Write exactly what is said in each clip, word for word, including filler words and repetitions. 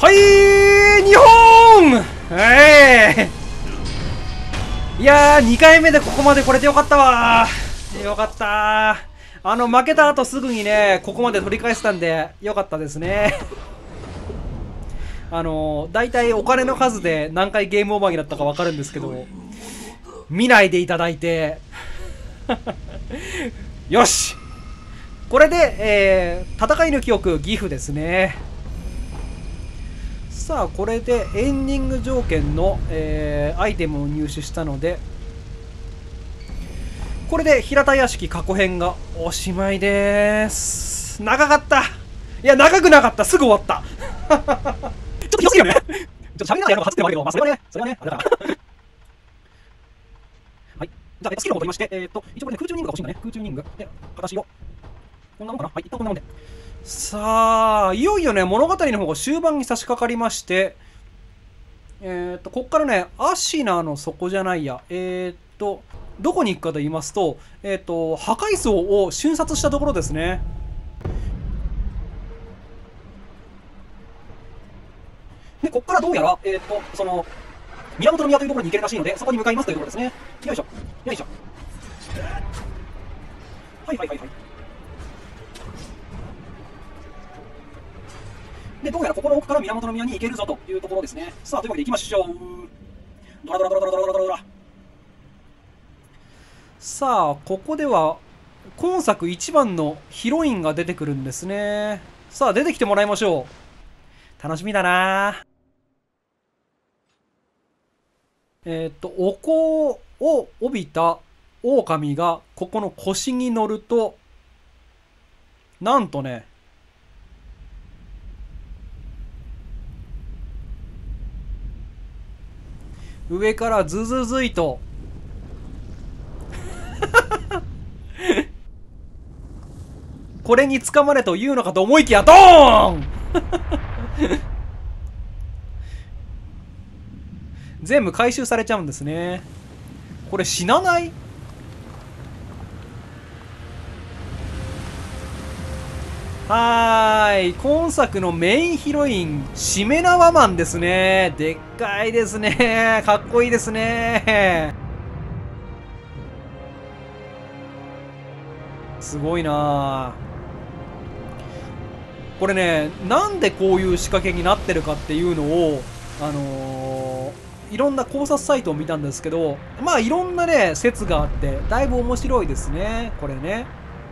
はい日本ええー、いやーにかいめでここまで来れてよかったわー。よかったー。あの負けた後すぐにねここまで取り返せたんでよかったですね。あのー、だいたいお金の数で何回ゲームオーバーになったか分かるんですけど、見ないでいただいてよしこれで、えー、戦いの記憶ギフですね。さあこれでエンディング条件の、えー、アイテムを入手したので、これで平田屋敷過去編がおしまいです。長かった。いや長くなかった。すぐ終わったちょっとひどすぎるよねちょっと喋りながらやるのが初ってのもあるけど、まあそれはねそれはねあれだからはい、じゃあスキルを取りまして、えー、っと一応これね空中ニングが欲しいんだね。空中ニングで形をこんなもんかな。はい、一旦こんなもんで。さあいよいよね物語の方が終盤に差し掛かりまして、えー、っとこっからねアシナの底じゃないやえー、っとどこに行くかと言いますと、えー、っと破壊層を瞬殺したところですね。でこっからどうやら、えー、っとその源宮というところに行けるらしいのでそこに向かいますというところですね。よいしょよいしょ。はいはいはいはい。でどうやらここの奥から源宮に行けるぞというところですね。さあというわけで行きましょう。ドラドラドラドラドラドラドラ。さあここでは今作一番のヒロインが出てくるんですね。さあ出てきてもらいましょう。楽しみだな。えっとお香を帯びた狼がここの腰に乗るとなんとね上からズズズイとこれにつかまれというのかと思いきやドーン全部回収されちゃうんですね。これ死なない？はーい今作のメインヒロインしめ縄マンですね。でっかいですね。かっこいいですね。すごいなこれね。なんでこういう仕掛けになってるかっていうのをあのー、いろんな考察サイトを見たんですけど、まあいろんなね説があってだいぶ面白いですねこれね。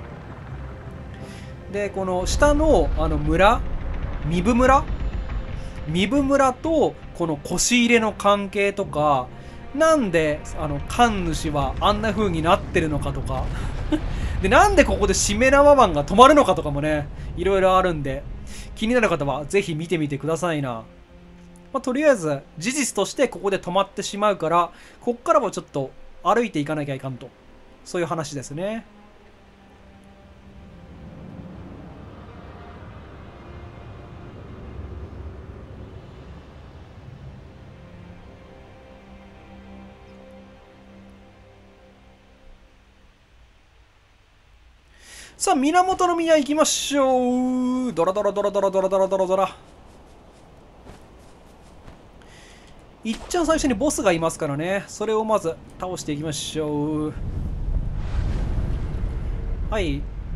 でこの下のあの村壬生村壬生村とこの腰入れの関係とか、なんであの神主はあんな風になってるのかとかでなんでここでしめ縄マンが止まるのかとかもねいろいろあるんで、気になる方はぜひ見てみてくださいな。まあ、とりあえず事実としてここで止まってしまうから、こっからはちょっと歩いていかなきゃいかんと、そういう話ですね。さあ源宮行きましょう。ドラドラドラドラドラドラドラドラ。いっちゃん最初にボスがいますからね、それをまず倒していきましょう。はい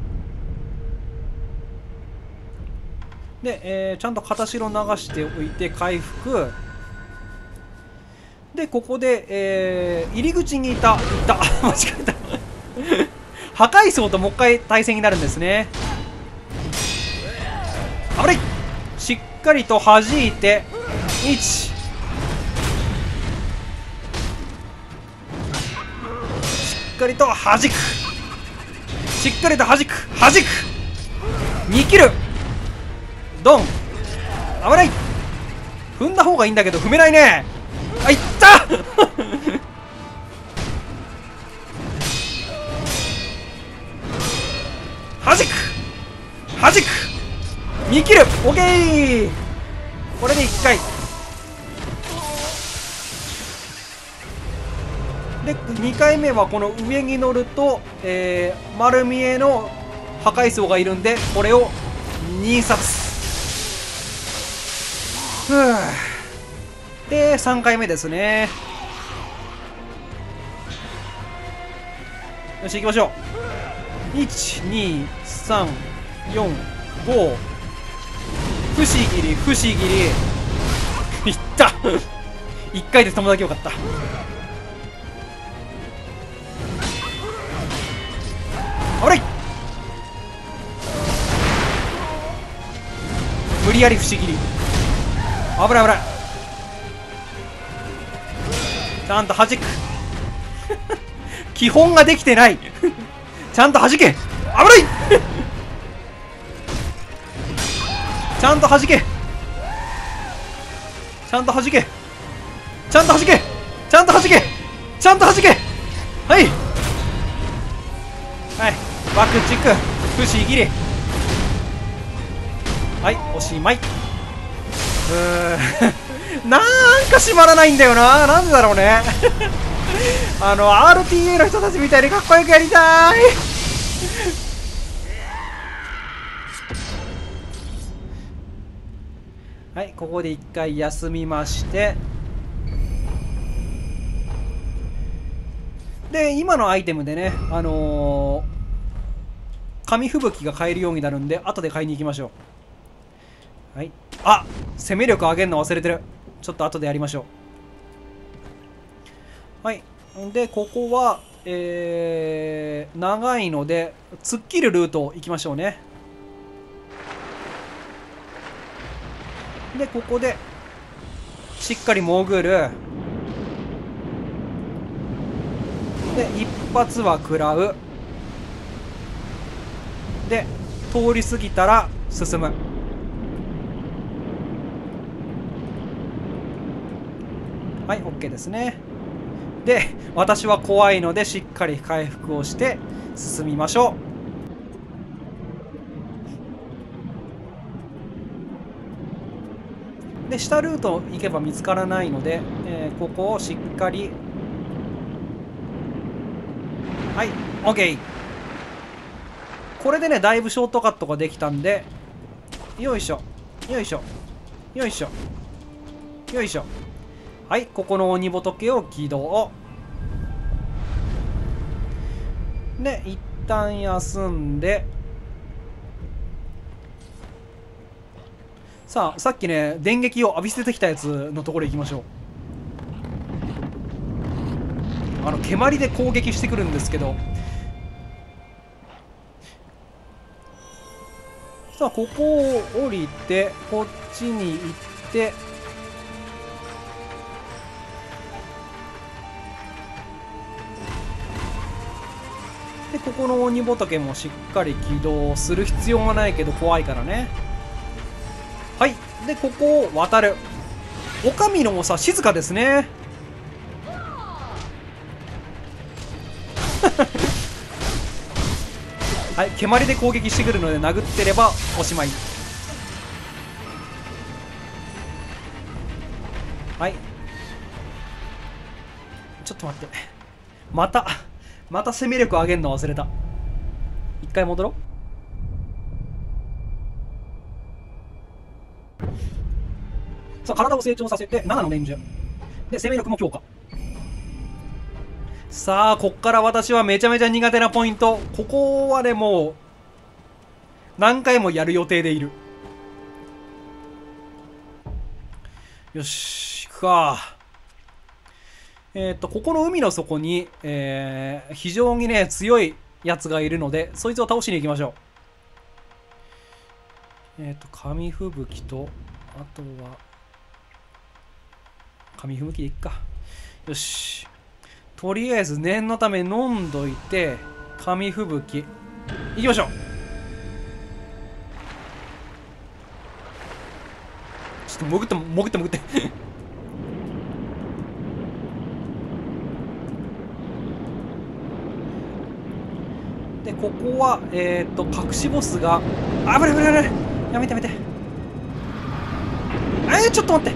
で、えー、ちゃんと片白流しておいて回復で、ここで、えー、入り口にいたいた間違えた破壊層ともう一回対戦になるんですね。危ない。しっかりと弾いていちしっかりと弾くしっかりと弾く弾くにキルドン。危ない。踏んだ方がいいんだけど踏めないね。あ、いった弾く弾くにキル。オッケー。これでいっかいで、にかいめはこの上に乗ると、えー、丸見えの破壊層がいるんでこれをにさつふう。でさんかいめですね。よし行きましょう。いちにさんよんご。不思議り不思議りいったいっかいで止むだけよかった。危ない。無理やり不思議り危ない危ない。ちゃんと弾く基本ができてないちゃんと弾け。危ないちゃんと弾け。ちゃんと弾け。ちゃんと弾け。ちゃんと弾け。ちゃんと弾け。はいはい。爆竹不思議り。はいおしまい。うーんなんか閉まらないんだよな。なんでだろうねあの アールティーエー の人たちみたいにかっこよくやりたいはい、ここで一回休みまして、で今のアイテムでね、あのー、紙吹雪が買えるようになるんで後で買いに行きましょう。はい、あ、攻め力上げるの忘れてる。ちょっと後でやりましょう。はい、でここは、えー、長いので突っ切るルート行きましょうね。でここでしっかり潜る。で一発は食らう。で通り過ぎたら進む。はい OK ですね。で私は怖いのでしっかり回復をして進みましょう。で下ルート行けば見つからないので、えー、ここをしっかり。はい OK。 これでねだいぶショートカットができたんで、よいしょよいしょよいしょよいしょ。はい、ここの鬼仏を起動で一旦休んで、さあさっきね電撃を浴びせてきたやつのところ行きましょう。あの蹴鞠で攻撃してくるんですけど、さあここを降りてこっちに行って、でここの鬼仏もしっかり起動する必要はないけど怖いからね。はい、でここを渡る。お上のさ静かですねはい蹴鞠で攻撃してくるので殴ってればおしまい。はい、ちょっと待って、またまた攻め力上げるの忘れた。一回戻ろう。さあ体を成長させてななの年中で攻め力も強化。さあこっから私はめちゃめちゃ苦手なポイント。ここはねもう何回もやる予定でいる。よし行くか。えっとここの海の底に、えー、非常にね強いやつがいるのでそいつを倒しに行きましょう。えっと紙吹雪とあとは紙吹雪でいっか。よしとりあえず念のため飲んどいて紙吹雪いきましょう。ちょっと潜って潜って潜ってでここはえっと隠しボスが危ない危ない危ない。やめてやめて。えー、ちょっと待って。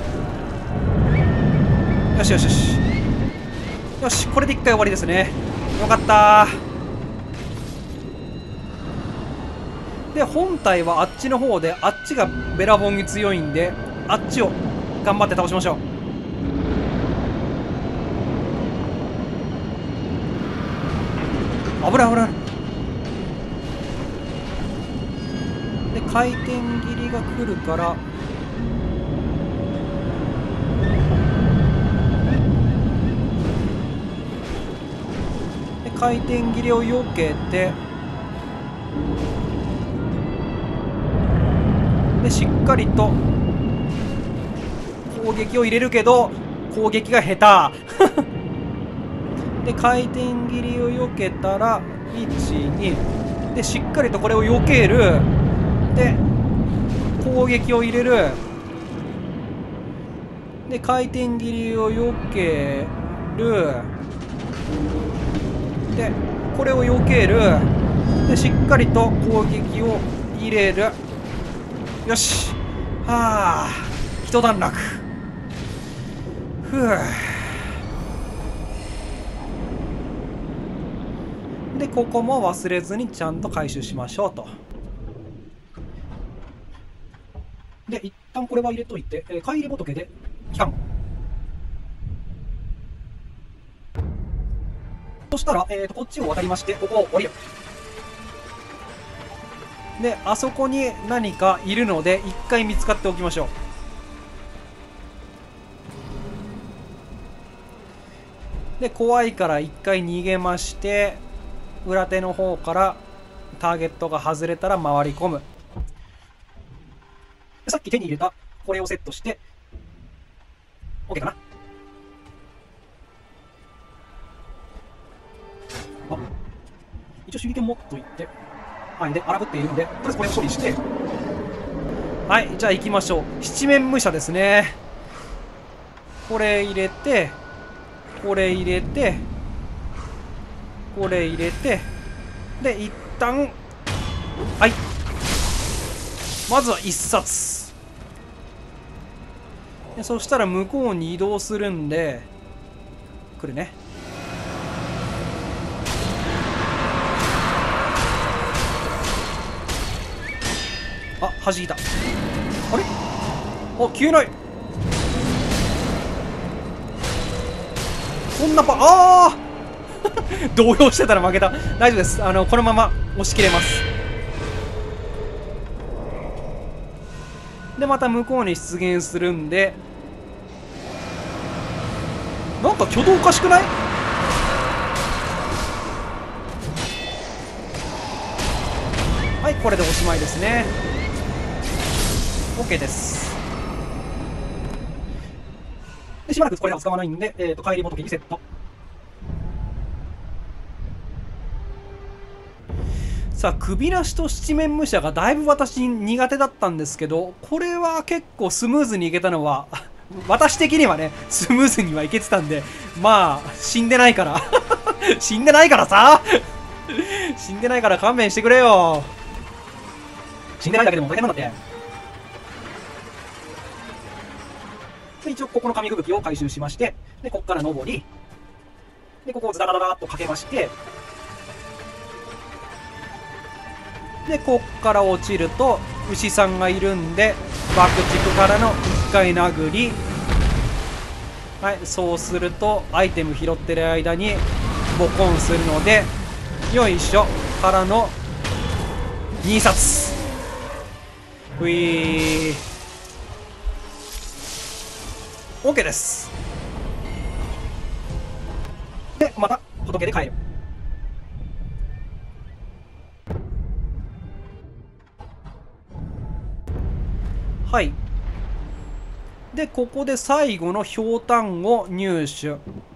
よしよしよしよし、これで一回終わりですね。 よかったー。で本体はあっちの方で、あっちがベラボンに強いんで、あっちを頑張って倒しましょう。危ない危ない。で回転切りが来るから、で回転切りを避けて、でしっかりと攻撃を入れるけど攻撃が下手で回転切りを避けたらいちにでしっかりとこれを避ける。で攻撃を入れる。で回転切りを避ける。でこれを避ける。でしっかりと攻撃を入れる。よし、はあ一段落。ふう。でここも忘れずにちゃんと回収しましょうと。で一旦これは入れといて、えー、帰り仏で帰還。そしたら、えー、とこっちを渡りましてここを降りる。であそこに何かいるので一回見つかっておきましょう。で怖いから一回逃げまして、裏手の方からターゲットが外れたら回り込む。さっき手に入れたこれをセットして OK かな。あ、一応手裏剣持っといて、はい、で荒ぶっているんでとりあえずこれを処理して、はい、じゃあ行きましょう。七面武者ですね。これ入れてこれ入れてこれ入れて、で一旦はい、まずは一冊で、そしたら向こうに移動するんで来るね。あ、弾いた。あれ、あ、消えない。こんなパああ動揺してたら負けた。大丈夫です。あのこのまま押し切れます。でまた向こうに出現するんで、なんか挙動おかしくない？はい、これでおしまいですね。 OK です。でしばらくこれは使わないんで、えー、と帰り仏にセット。さあ首なしと七面武者がだいぶ私苦手だったんですけど、これは結構スムーズにいけたのは私的にはねスムーズにはいけてたんで、まあ死んでないから死んでないからさ死んでないから勘弁してくれよ。死んでないだけでも大変なんだって。で一応ここの紙吹雪を回収しまして、でここから上りでここをズダダダダっとかけまして、でこっから落ちると牛さんがいるんで爆竹からのいっかい殴り、はい、そうするとアイテム拾ってる間にボコンするので、よいしょからのに冊。ふいー OK です。でまた仏で帰る。はい。でここで最後のひょうたんを入手。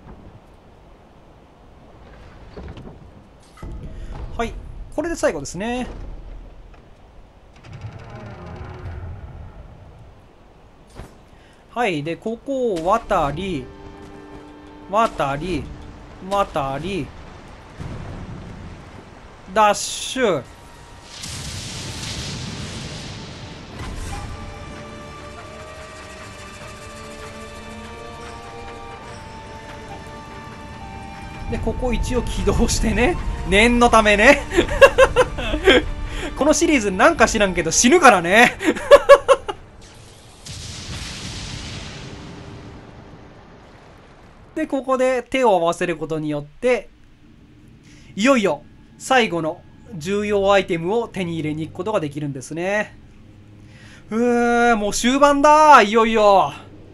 はい、これで最後ですね。はい、でここを渡り渡り渡りダッシュ。 でここ一応起動してね、念のためねこのシリーズなんか知らんけど死ぬからねでここで手を合わせることによっていよいよ最後の重要アイテムを手に入れに行くことができるんですね。うーもう終盤だー、いよいよ。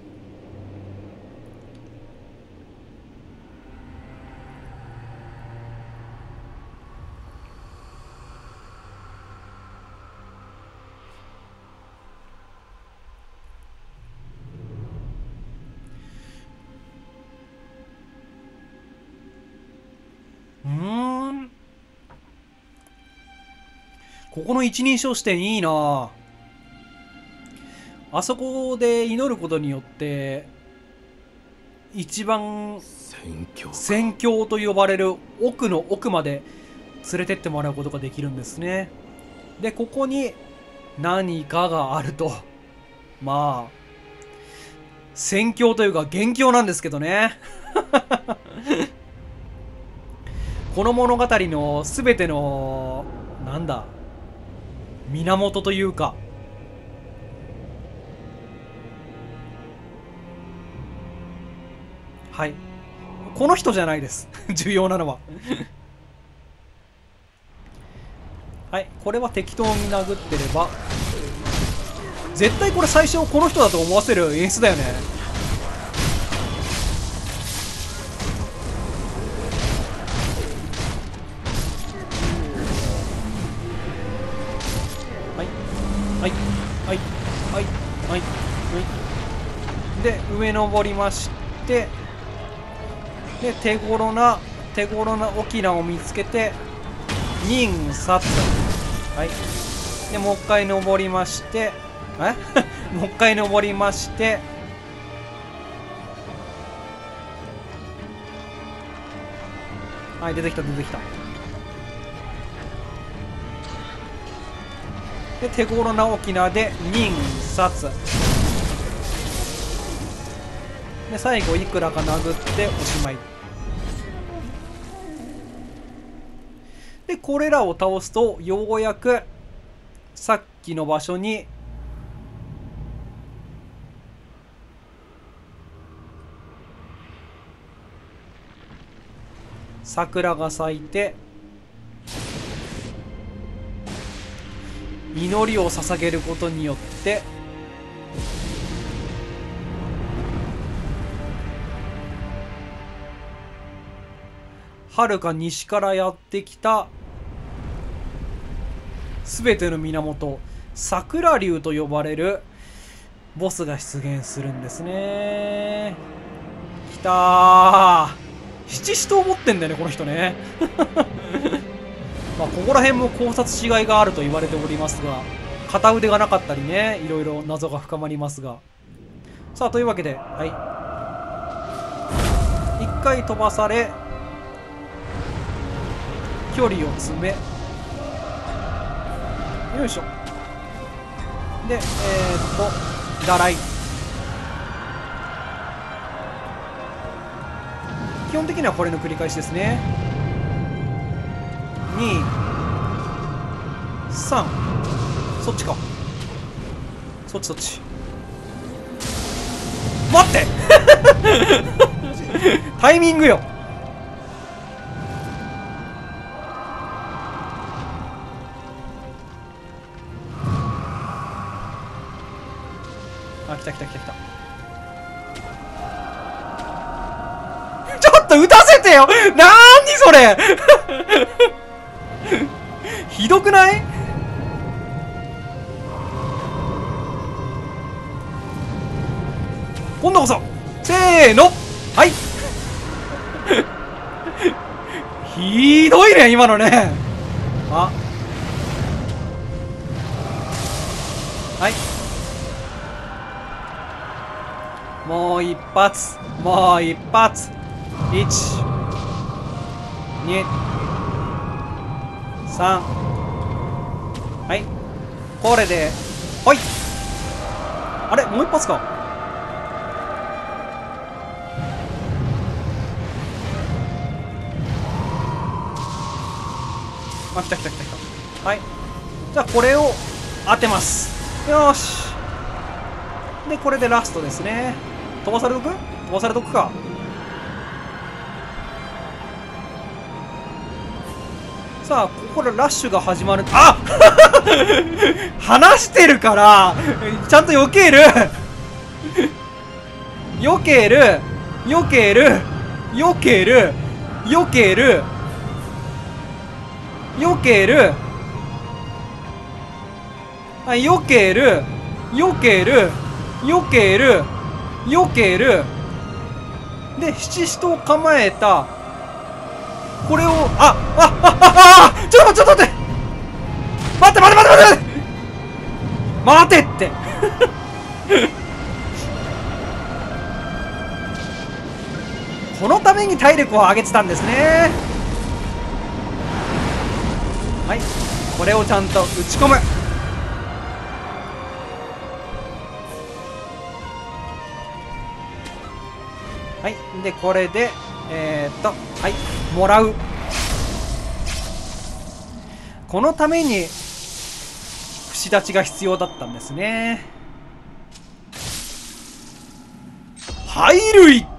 うーんここの一人称視点いいな。あそこで祈ることによって一番宣教と呼ばれる奥の奥まで連れてってもらうことができるんですね。でここに何かがあると、まあ宣教というか元凶なんですけどねこの物語の全てのなんだ源というか、はいこの人じゃないです重要なのははいこれは適当に殴ってれば絶対これ最初この人だと思わせる演出だよね。はいはいはいはいはいはいで上登りまして、で手頃な手頃な沖縄を見つけて忍殺、はいでもう一回登りましてえもう一回登りまして、はい出てきた出てきた。で手頃な沖縄で忍殺で最後いくらか殴っておしまいでこれらを倒すとようやくさっきの場所に桜が咲いて祈りを捧げることによって遥か西からやってきた全ての源桜竜と呼ばれるボスが出現するんですね。きたー七死闘持ってんだよねこの人ねまあここら辺も考察しがいがあると言われておりますが、片腕がなかったりねいろいろ謎が深まりますが、さあというわけではい一回飛ばされ距離を詰めよいしょでえー、っとだらい基本的にはこれの繰り返しですね。にさんそっちかそっちそっち待ってタイミングよ。あ来た来た来た来た。ちょっと撃たせてよ。なーにそれひどくない？今度こそせーのはいひどいね今のね。あはいもう一発もう一発いちにさんはいこれでほいあれもう一発か。 あ、来た来た来た来た。はい。じゃあこれを当てます。よーし。で、これでラストですね。飛ばされとく飛ばされとくか。さあ、ここでラッシュが始まる。あ話してるから、ちゃんと避ける避ける避ける避ける避ける避けるはい、避ける避ける避ける避けるで、七支刀を構えたこれを、あああああちょっとちょっと待って待って待って待って待って待てってこのために体力を上げてたんですね。はい、これをちゃんと打ち込む。はい、でこれでえー、っとはいもらう。このために串立ちが必要だったんですね。入る一